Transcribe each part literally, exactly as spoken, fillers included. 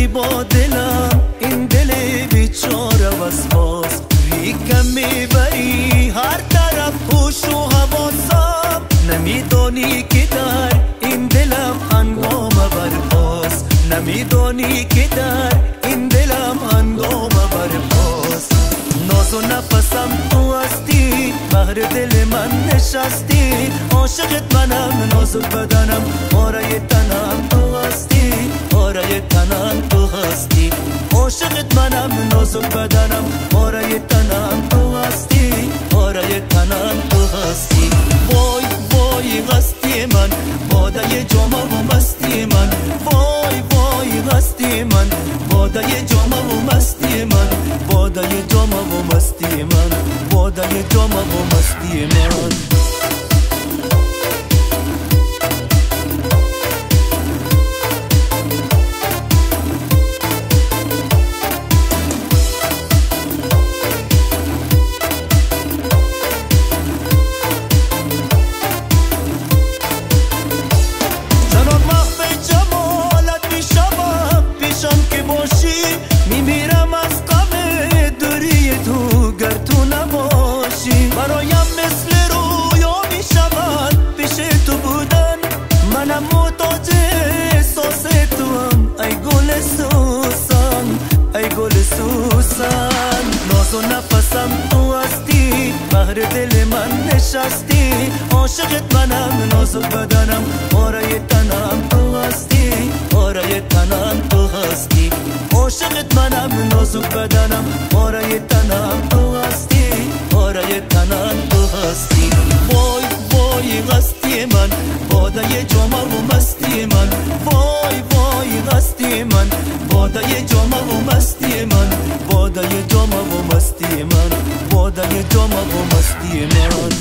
با دلم، این دل بیچاره وسواس. توی کم میبری هر طرف هوش و حواسم. نمیدانی که در این دلم هنگام برپاس. نمیدانی که در این دلم هنگام برپاس. ناز و نفسم تو هستی، بهر دل من نشستی. عاشقت منم، نازک بدنم، پاره تنم تو هستی. پاره تنم تو هستی. عاشقت منم، نازک بدنم، پاره تنم تو هستی. پاره تنم تو هستی. وای وای هستی من، باده جام و مستی من. وای وای هستی من، باده جام و مستی من. باده جام و مستی من. باده جام و مستی من. میمیرم از غم دوری تو گر تو نباشی. برایم مثل رویا میشود پیش تو بودن. منم محتاج احساس تو هم ای گل سوسن. ای گل سوسن. ناز و نفسم تو هستی، بهر دل من نشستی. عاشقت منم، نازک بدنم، پاره تنم تو هستی. پاره تنم تو هستی. عاشقت منم، نازک بدنم، پاره تنم تو هستی. پاره تنم تو هستی. وای وای هستی من، باده جام و مستی من. وای وای هستی من، باده جام و مستی من. باده جام و مستی من. باده جام و مستی من.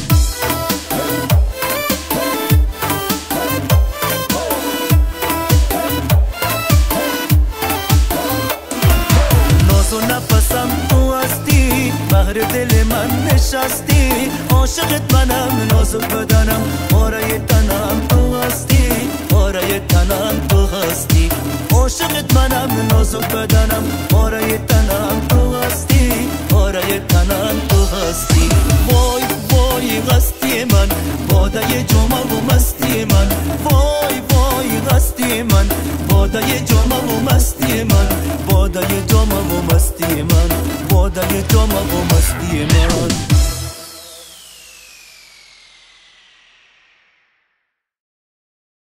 نفسم تو هستی، بهر دل من نشستی. عاشقت منم، نازک بدنم، پاره تنم تو هستی. پاره تنم تو هستی. عاشقت منم، نازک بدنم، پاره تنم تو هستی. پاره تنم تو هستی. وای وای هستی من، باده جام و مستی من. وای وای هستی من، باده جام و مستی من. باده جام و مستی من. باده جام و مستی من.